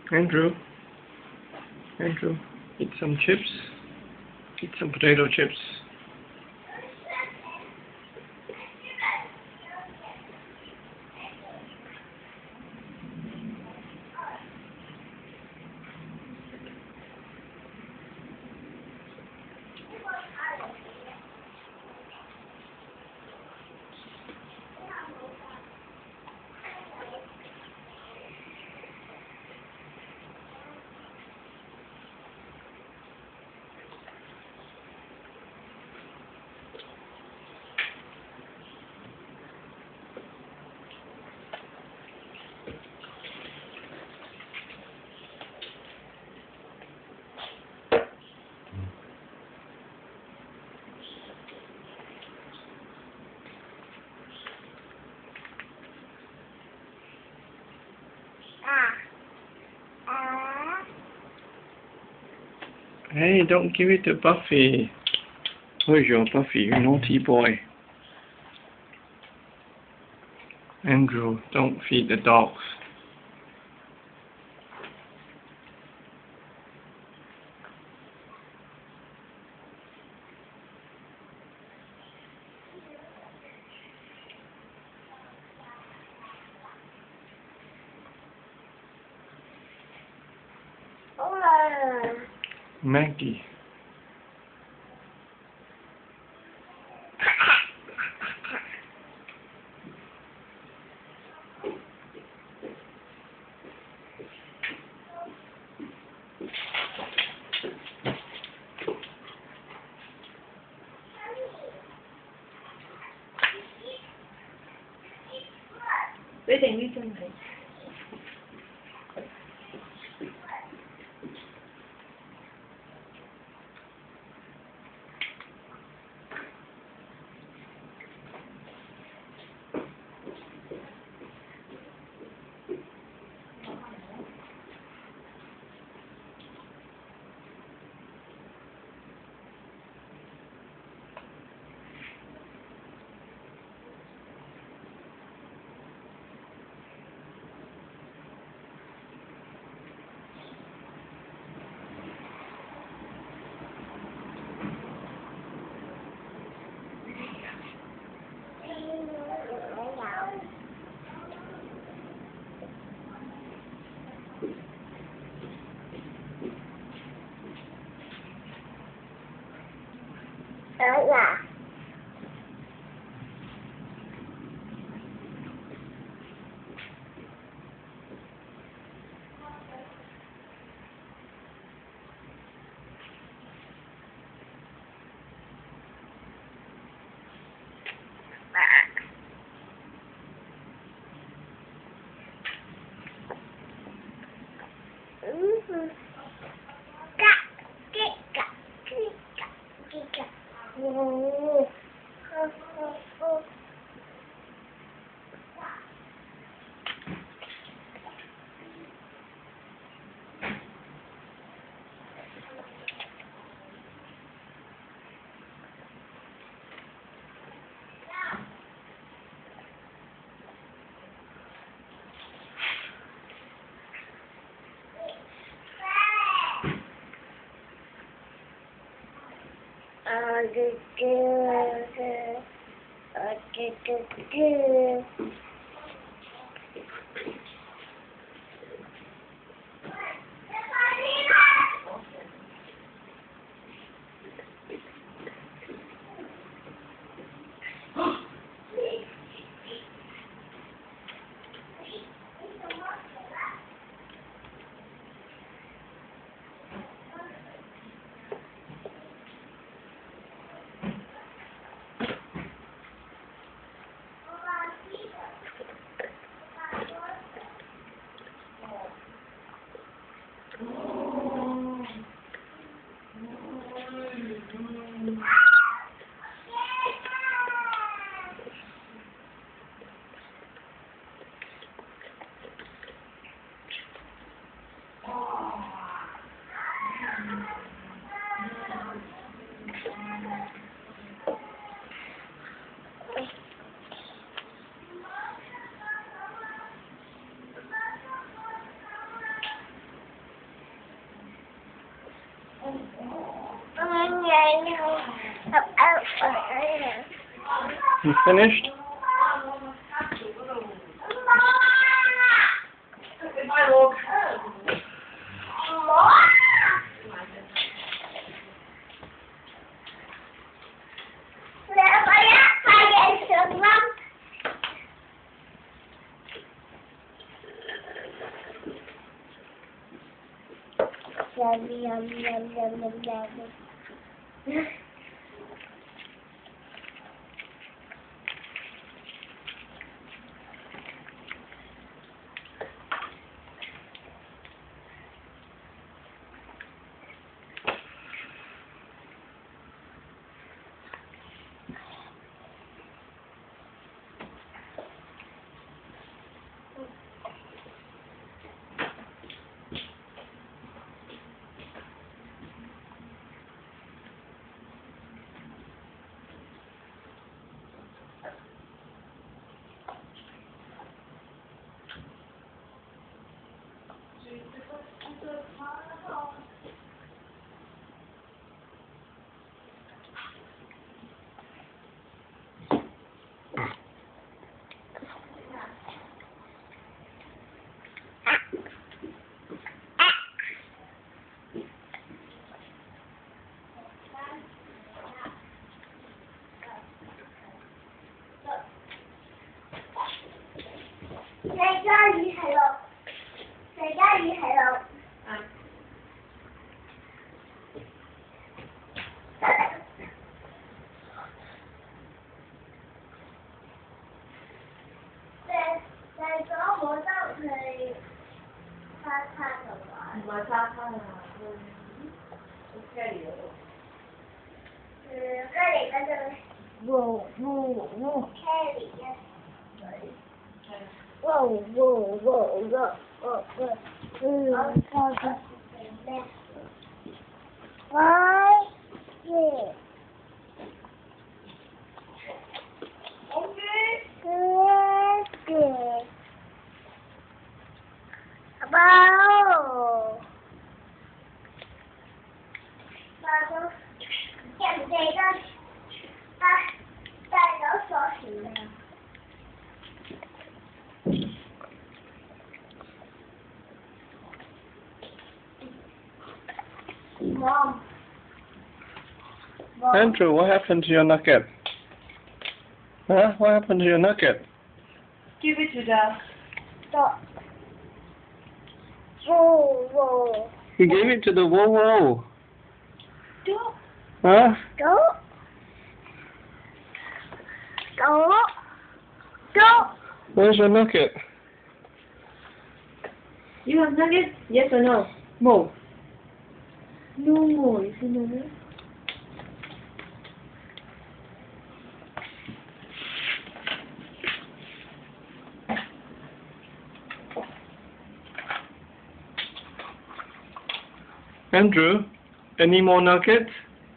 Andrew, Andrew, eat some chips. Eat some potato chips. Hey, don't give it to Buffy. Where's your Buffy, you naughty boy? Andrew, don't feed the dogs. Maggie. Quyết định đi chân này. Ở nhà. You finished? Yum, yum, yum, yum, yum, yum. Tại sao gì hả lộn? Tại sao gì hả lộn? Tại có bố tao thì tha rồi. Mà tha là ok rồi. Cái này có được. Vô. Cái này nha. Vô. Bao chậm đây đó ta nó so sánh Mom. Andrew, what happened to your nugget? Huh? What happened to your nugget? Give it to the Whoa. You gave it to the Whoa. dog. Huh? Go. Where's your nugget? You have nugget? Yes or no? More. No more. You see no more? Andrew, any more nuggets?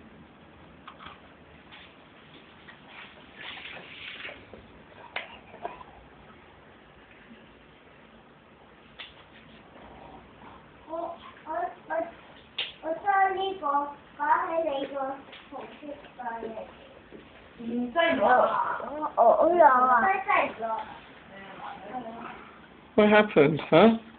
Có hay lấy con không thích con này. Sai rồi. Ủa rồi. Sai rồi. What happened, huh?